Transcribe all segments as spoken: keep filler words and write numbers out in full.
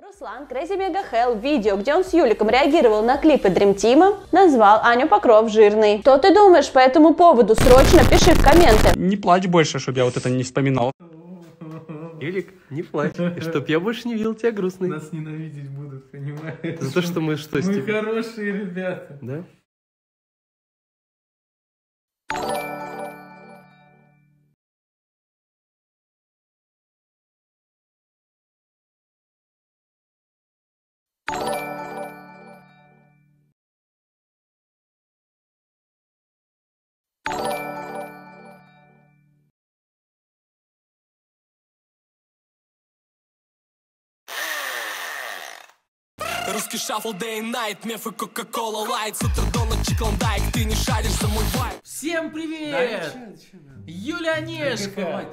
Руслан Crazy Mega Hell в видео, где он с Юликом реагировал на клипы Dream Team, назвал Аню Покров жирной. Что ты думаешь по этому поводу? Срочно пиши в комменты. Не плачь больше, чтобы я вот это не вспоминал. Юлик, не плачь, и чтоб я больше не видел тебя грустной. Нас ненавидеть будут, понимаешь? За то, что мы что, с Мы тебя? хорошие ребята. Да? Русский шаффл, day and night, меф и кока-кола лайт, с утра до ночи клондайк, ты не шаришь за мой вайб. Всем привет! Юлянешка!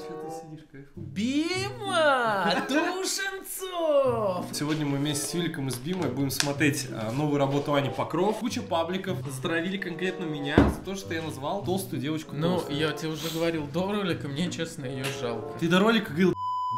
Бима! Тушенцов! Сегодня мы вместе с Юликом и с Бимой будем смотреть а, новую работу Ани Покров. Куча пабликов затравили конкретно меня за то, что я назвал толстую девочку Ну, толстой. я тебе уже говорил до ролика, мне, честно, ее жалко. Ты до ролика говорил,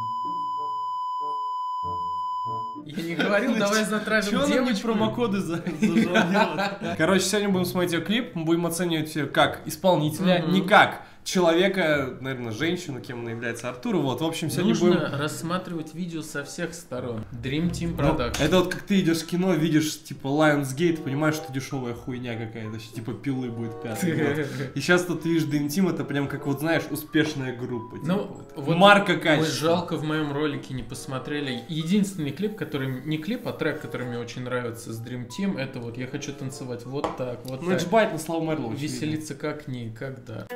Я не говорил, давай затравим чё она мне девочку. промокоды за, за Короче, сегодня будем смотреть ее клип, мы будем оценивать ее как исполнителя, Мгм. не как человека, наверное, женщину, кем она является, Артура. Вот, в общем, сегодня Нужно будем... рассматривать видео со всех сторон. Dream Team Ну, Production. это вот как ты идешь в кино, видишь, типа, Lionsgate, понимаешь, что дешевая хуйня какая-то, типа, пилы будет пятый год. И сейчас тут ты видишь Dream Team, это прям как, вот знаешь, успешная группа. Типа, Ну, вот. вот Марка мы качества. жалко в моем ролике не посмотрели. Единственный клип, который... Не клип, а трек, который мне очень нравится с Dream Team, это вот «Я хочу танцевать вот так, вот Ну, так». это же байт на Славу Мерлоу. Веселиться как никогда.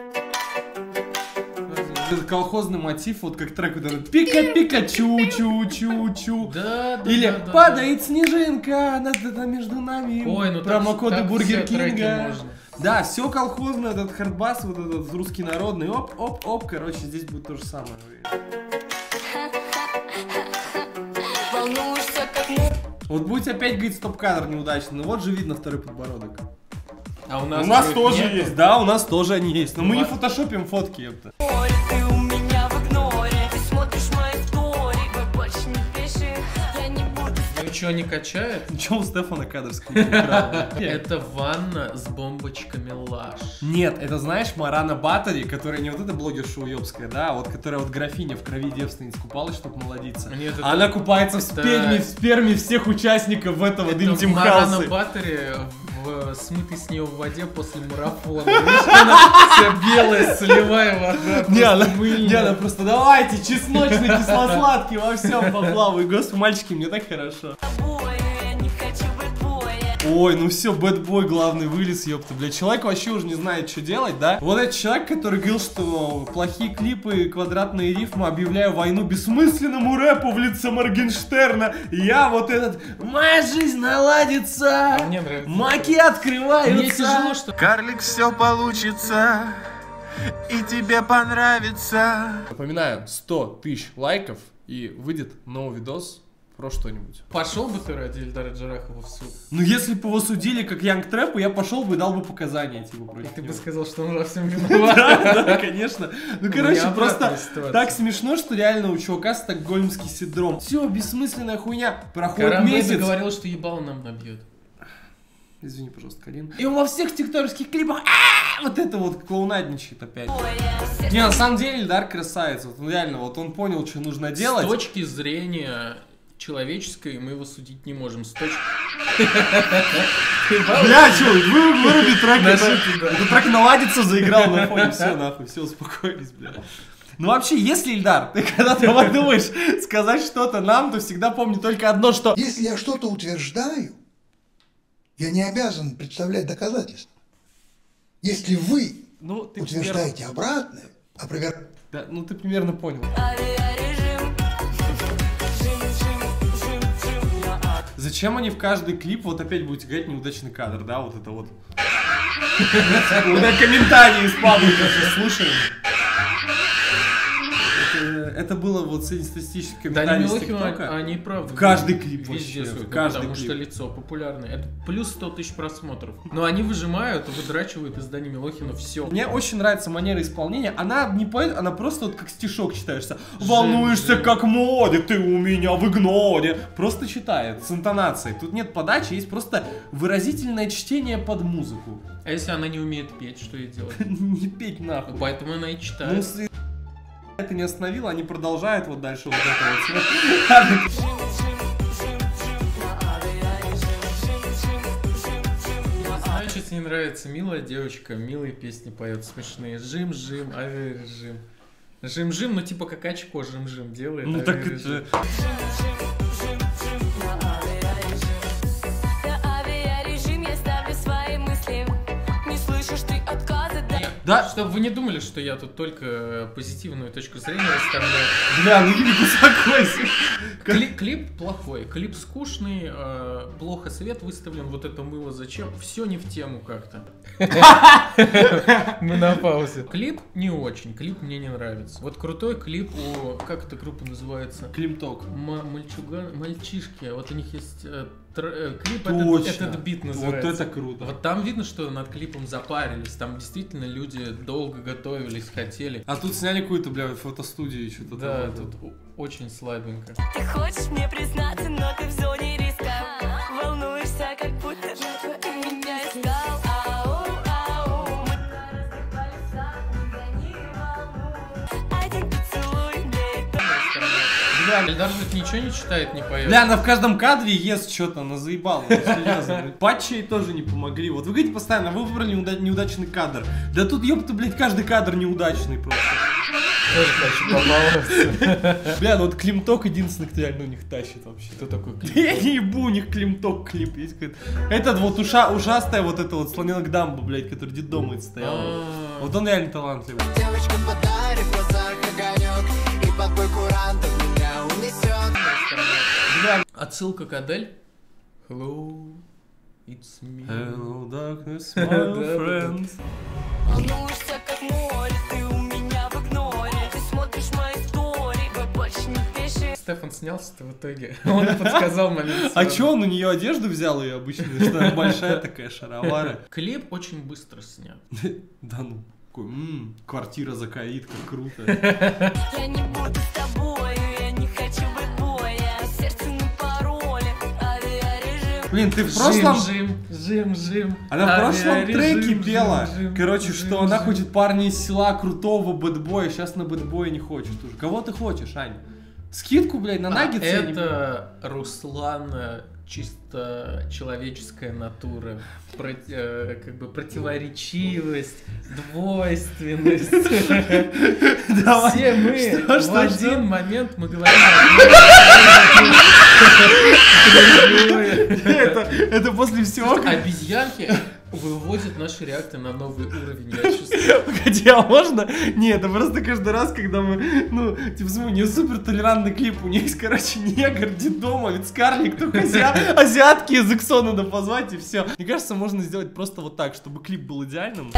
Это колхозный мотив, вот как трек, вот этот пика-пика-чу-чу-чу-чу. Да, да, Или да, да, падает снежинка, надо между нами. Ой, ну промокоды так Бургер все треки Кинга. можно. Да, все колхозно, этот хардбас, вот этот русский народный, оп-оп-оп, короче, здесь будет то же самое. Вот будет опять говорить стоп-кадр неудачный, ну вот же видно второй подбородок. А у У нас, нас их тоже нету? есть, да, у нас тоже они есть, но мы не Вот. фотошопим фотки, ёпта. Ты у меня в игноре, ты смотришь мои стори, вы больше не пиши, я не буду. Ну что, не качает? Ничего у Стефана кадр скрипит, правда. Это ванна с бомбочками Лаш. Нет, это знаешь Марана Батори, которая не вот эта блогерша уёбская, да, а вот которая вот графиня в крови девственниц купалась, чтобы молодиться. Нет, это- Она купается в это- сперме, в сперме всех участников этого Dream Это Team Марана House. Баттери в смытой с нее в воде после марафона. Видишь, она вся белая, солевая вода. Не, она, просто мыльная. не, она просто давайте, чесночный, кисло-сладкий, во всем поплаваю. Господи, мальчики, мне так хорошо. Я не хочу быть боя. Ой, ну все, бэтбой главный вылез, ёпта, блядь. Человек вообще уже не знает, что делать, да? Вот этот человек, который говорил, что плохие клипы, квадратные рифмы, объявляю войну бессмысленному рэпу в лице Моргенштерна. Я вот этот, моя жизнь наладится, А мне нравится. маки открываются. Мне тяжело, что... Карлик, все получится, и тебе понравится. Напоминаю, сто тысяч лайков, и выйдет новый видос про что-нибудь. Пошел бы ты ради Ильдара Джарахова в суд? Ну, если бы его судили как Янг Трэпу, я пошел бы и дал бы показания, типа, И против ты бы него. сказал, что он во всем виноват. Да, да, конечно. Ну, У короче, меня просто обратная ситуация. так смешно, что реально у чувака стокгольмский синдром. Все, бессмысленная хуйня. Проходит Карамбеда месяц. говорил, что ебало нам набьет. Извини, пожалуйста, Карин. И он во всех тиктокерских клипах «А-а-а!» вот это вот клоунадничает опять. Не, на самом деле, Ильдар красавец. Вот он реально, вот он понял, что нужно делать. С точки зрения человеческой мы его судить не можем. С точки... Бля, что, вы, выруби трек. На Это, шутку, да. это трек наладится, заиграл на фоне. Все, нахуй, все, успокоились, бля. Ну вообще, если, Ильдар, ты когда ты подумаешь сказать что-то нам, то всегда помни только одно, что... Если я что-то утверждаю, я не обязан представлять доказательства. Если вы Ну, ты утверждаете обратное, опровер... примерно, да, ну ты примерно понял. Режим, жим, жим, жим, жим, на ад. Зачем они в каждый клип вот опять будете играть неудачный кадр, да, вот это вот. Вот комментарии из паблика сейчас слушаем. Это, это было вот среднестатистическое Дани комментарий с Милохина, ТикТока. они правда. Каждый клип везде вообще, суют, каждый потому клип. что лицо популярное. Это плюс сто тысяч просмотров. Но они выжимают, выдрачивают из Дани Милохина все. Мне очень нравится манера исполнения. Она не поет, она просто вот как стишок читаешься. Волнуешься жим. как моде, ты у меня в игноре. Просто читает с интонацией. Тут нет подачи, есть просто выразительное чтение под музыку. А если она не умеет петь, что ей делать? Не петь нахуй. Поэтому она и Ну, читает. с- это не остановило, они продолжают вот дальше вот это вот. Знаешь, если не нравится милая девочка, милые песни поет, смешные. Жим-жим, авиарежим. Жим-жим, ну типа как очко жим-жим делает. Ну так авиарежим. это... Авиарежим, я ставлю свои мысли. Не слышишь ты отказы, да? Да, Чтобы вы не думали, что я тут только позитивную точку зрения расставляю. бля, ну Юрий, успокойся. Кли- клип плохой, клип скучный, э, плохо свет выставлен, вот это мыло зачем? Все не в тему как-то. Мы на паузе. Клип не очень, клип мне не нравится. Вот крутой клип у, как эта группа называется? Климток. М- мальчуган, мальчишки, вот у них есть э, тр- э, клип, Точно. этот, этот бит называется. Вот это круто. Вот там видно, что над клипом запарились, там действительно люди долго готовились, хотели. А тут сняли какую-то, бля, фотостудию и что-то Да, там. тут о- очень слабенько. Ты хочешь мне признаться, но ты в зоне риска. Волнуешься, как будто ты меня искал. Ау, ау. Мы рассыпали сад, не волну. Один поцелуй, мне это... Бля, Эльдар же ничего не читает, не поет. Бля, она в каждом кадре ест что-то, она заебала, ну, серьезно. Патчи тоже не помогли. Вот вы говорите постоянно, вы выбрали неуда- неудачный кадр. Да тут, ёпта, блядь, каждый кадр неудачный просто. Тоже хочу побаловаться. Бля, ну вот Климток единственный, кто реально у них тащит вообще. Кто такой клип? Да я не ебу, у них Климток клип есть какой-то. Этот вот уша, ушастая вот эта вот слоненок дамба, блядь, который детдома стоял. А. Вот он реально талантливый. Девочка подарит в глазах огонек, и под бой курантов меня унесет. Бля, Отсылка к Адель. Hello, it's me. Hello, darkness, my Да, да, friend. Волнуешься, как море, ты у меня в игноре. Ты смотришь мои истории, вы больше не пишешь. Стефан снялся-то в итоге. Он подсказал момент. А чё, он у нее одежду взял ее обычно, что она большая такая шаровара. Клип очень быстро снят. Да ну, такой, м, квартира за ковид, как круто. Я не буду с тобой, я не хочу быть боя. Сердце на пароле, авиарежим. Блин, ты в прошлом... Жим, жим, жим. Она в прошлом Авиарежим, треке пела, жим, жим, короче, жим, что она жим. хочет парня из села, крутого бэтбоя, сейчас на бэтбоя не хочет уже. Кого ты хочешь, Ань? Скидку, блядь, на А наггетсы? я не- это Руслана чисто человеческая натура, Про- э, как бы противоречивость, двойственность. Давай. Все мы Что, в что, один что? момент мы говорим. Это, это после всего, как... Обезьянки выводят наши реакты на новый уровень, я чувствую. Погоди, а можно? Нет, это просто каждый раз, когда мы, ну, типа, смотри, у нее супер толерантный клип, у нее есть, короче, негр, детдома, ведь Скарлик, только азиа... азиатки из Иксо надо позвать, и все. Мне кажется, можно сделать просто вот так, чтобы клип был идеальным.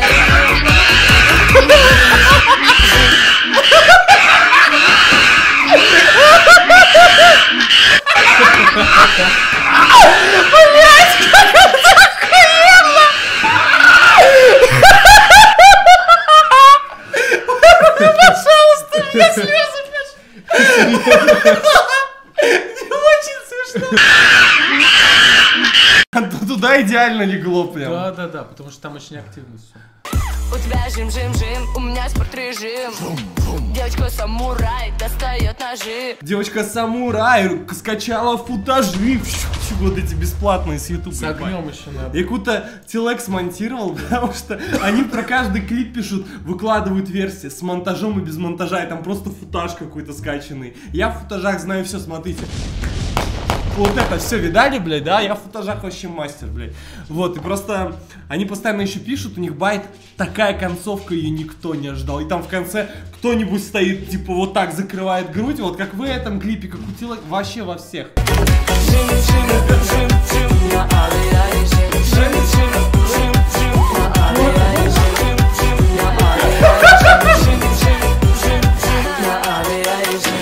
Туда идеально легло прям. Да, да, да, потому что там очень активно все. У тебя жим-жим-жим, у меня спорт-режим. Девочка-самурай достает ножи. Девочка-самурай скачала футажи. Вот эти бесплатные с ютуба. С огнем еще надо. Я какую-то телек смонтировал, потому что они про каждый клип пишут, выкладывают версии с монтажом и без монтажа, и там просто футаж какой-то скачанный. Я в футажах знаю все, смотрите. Вот это все видали, блядь, да? Я в футажах вообще мастер, блядь. Вот, и просто они постоянно еще пишут, у них байт такая концовка, ее никто не ожидал. И там в конце кто-нибудь стоит, типа, вот так закрывает грудь, вот как в этом клипе, как у телек, вообще во всех. Жим-жим-жим-жим на авиарежим. Жим-жим-жим-жим на авиарежим. На авиарежим. Жим-жим-жим-жим на авиарежим.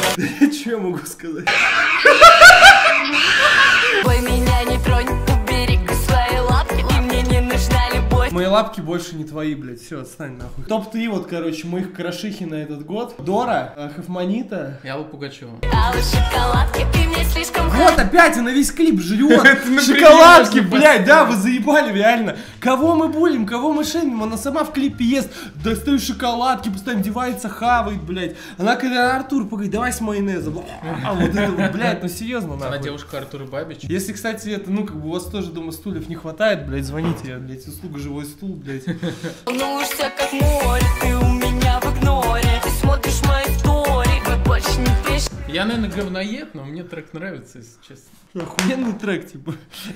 бабки больше не твои, блядь, все, отстань нахуй. топ три вот, короче, моих крашихи на этот год. Дора, э, Хофманита. Алла Пугачева. Алые шоколадки, и мне слишком Вот опять она весь клип жрет. Шоколадки, блядь, да, вы заебали, реально. Кого мы булим, кого мы шеймим? Она сама в клипе ест. Достаю шоколадки, постоянно девается, хавает, блядь. Она когда Артур поговорит, давай с майонезом. А вот это вот, блядь, ну серьезно, Она нахуй. девушка Артура Бабич. Если, кстати, это, ну, как бы у вас тоже дома стульев не хватает, блядь, звоните, я, блядь, услуга живой стул, блядь. волнуешься, как море, ты у меня в игноре. Ты смотришь мои стори, вы больше не пишете. Я, наверное, говноед, но мне трек нравится, если честно. Охуенный трек, типа.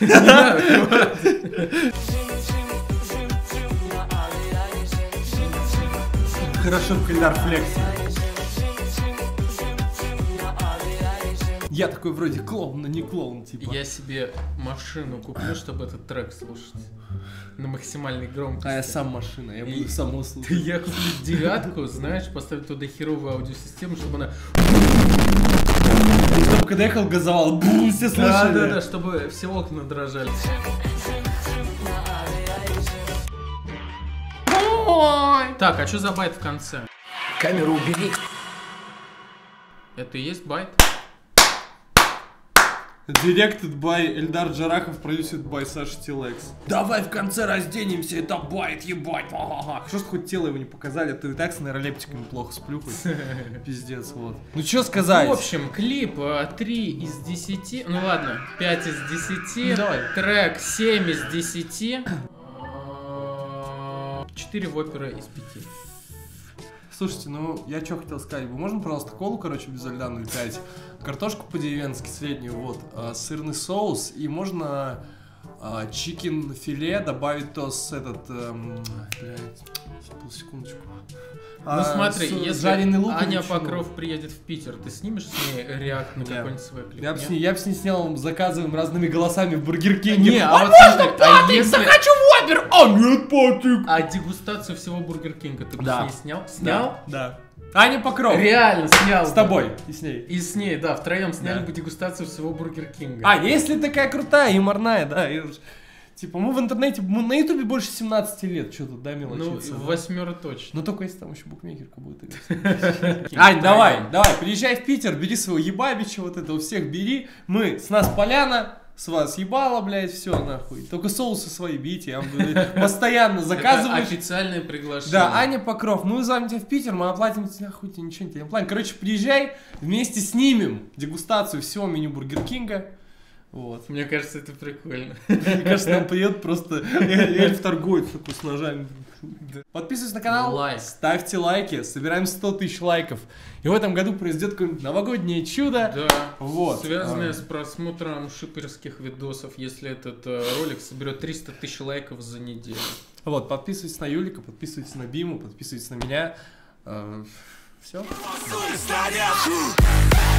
Хорошо в кальдар флексе. Я такой вроде клоун, но не клоун, типа. Я себе машину куплю, чтобы этот трек слушать. На максимальной громкости. А я сам машина, я буду И- сам его слушать. Я куплю девятку, знаешь, поставить туда херовую аудиосистему, чтобы она... Чтобы когда ехал, газовал, бум, все слышали. Да, да, да, чтобы все окна дрожали. Так, а что за байт в конце? Камеру убери. Это и есть байт? Directed by Эльдар Джарахов, produced by Саша Тилекс. Давай в конце разденемся, это байт, ебать. Ха-ха-ха. Что ж хоть тело его не показали, а то и так с нейролептиками плохо сплюхать. Пиздец, вот. Ну что сказать? В общем, клип э, три из десяти, ну ладно, пять из десяти, Давай. трек семь из десяти, четыре вопера из пяти. Слушайте, ну я что хотел сказать, вы можно, пожалуйста, колу, короче, без льда ноль пять, картошку по-деревенски среднюю, вот, а, сырный соус, и можно а, чикен филе добавить тос этот, эм, блядь, забыл, секундочку. Ну А, смотри, с- если жареный лук и Аня ветчину. Покров приедет в Питер, ты снимешь с ней реакт на Не. какой-нибудь свой клип? Я бы не? с ней, я бы с ней снял, заказываем разными голосами в Бургер Кинге. Не, а «А вот можно смотри, а патик? если- Захочу вопер! А нет, патик! А дегустацию всего Бургер Кинга ты бы Да. с ней снял? Снял? Да. Аня Покров. Реально снял. С бы. тобой и с ней. И с ней, да, втроем сняли Да. бы дегустацию всего Бургер Кинга. А, если такая крутая, юморная, да. и уж- Типа, мы в интернете, мы на ютубе больше семнадцати лет, что тут, да, ну, мелочиться. да? восьмеро точно. Ну, только если там еще букмекерка будет играть. Ань, давай, давай, приезжай в Питер, бери своего ебабича, вот это у всех бери. Мы, с нас поляна, с вас ебало, блядь, все, нахуй. Только соусы свои бейте, я вам говорю, постоянно Это заказываешь. официальное приглашение. Да, Аня Покров, мы вызовем тебя в Питер, мы оплатим тебе, нахуй тебе ничего не платим. Короче, приезжай, вместе снимем дегустацию всего меню Бургер Кинга. Вот. Мне кажется, это прикольно. Мне кажется, нам приедет просто эльф-торговец такой с ножами. Подписывайтесь на канал, Лайк. ставьте лайки, собираем сто тысяч лайков. И в этом году произойдет какое-нибудь новогоднее чудо. Да. Вот. Связанное А. с просмотром шиперских видосов, если этот э, ролик соберет триста тысяч лайков за неделю. Вот, подписывайтесь на Юлика, подписывайтесь на Биму, подписывайтесь на меня. Все. Станет.